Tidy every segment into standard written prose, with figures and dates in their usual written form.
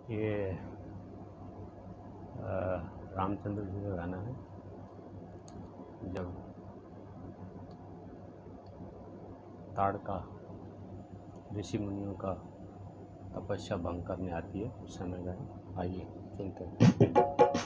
ये रामचंद्र जी का गाना है। जब ताड़का ऋषि मुनियों का तपस्या भंग करने आती है उस समय गाए। आइए सुनते हैं।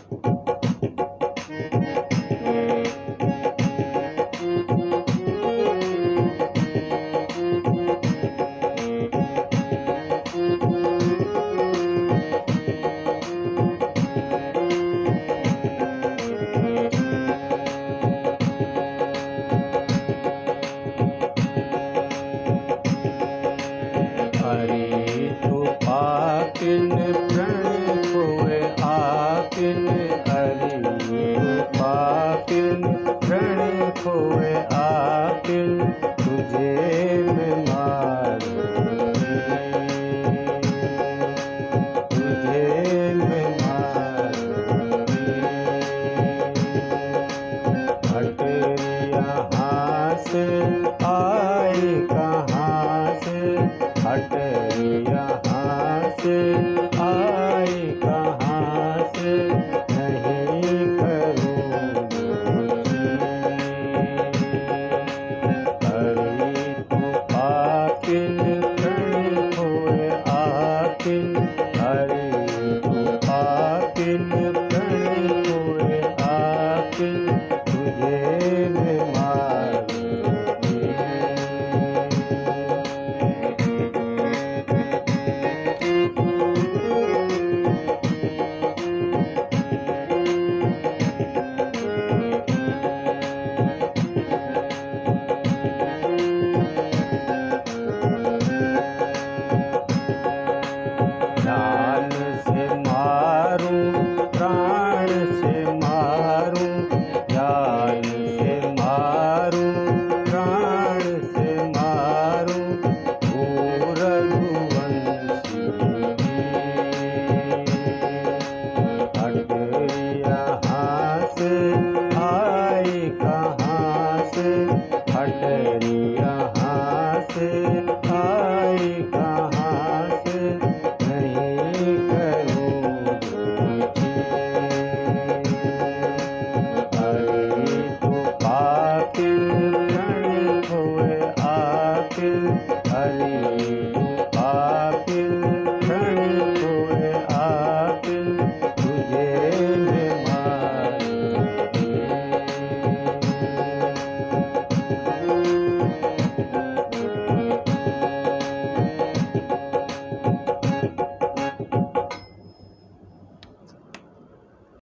अरे तो पाकिन प्रण खोए आकिन, अरे तो पाकिन प्रण खोए आकिन, तुझे मैं मारूंगी, तुझे मैं मारूंगी। हट यहाँ से आई कहाँ से, हट यहाँ से आई कहाँ से, नहीं करूँगी। अरे तो पाकिन प्रण खोए आकिन, अरे